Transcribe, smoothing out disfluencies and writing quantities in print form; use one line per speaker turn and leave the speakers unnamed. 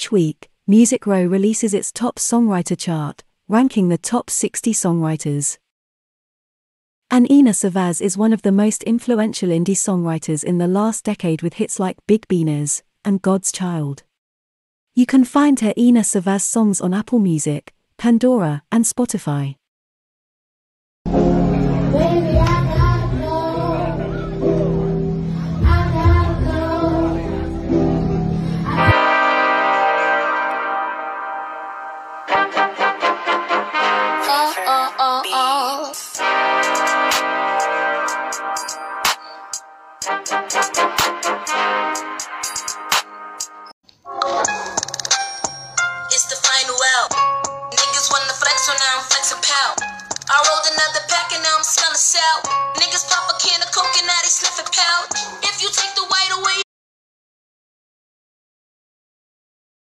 Each week, MusicRow releases its top Songwriter Chart, ranking the top 60 songwriters. And Ina Savaz is one of the most influential indie songwriters in the last decade with hits like Big Bihnez and God's Child. You can find her Ina Savaz songs on Apple Music, Pandora, and Spotify.
It's the final out. Niggas wanna flex, so now I'm flexing pow. I rolled another pack and now I'm smelling salt. Niggas pop a can of coke and now they sniffing pouch. If you take the white away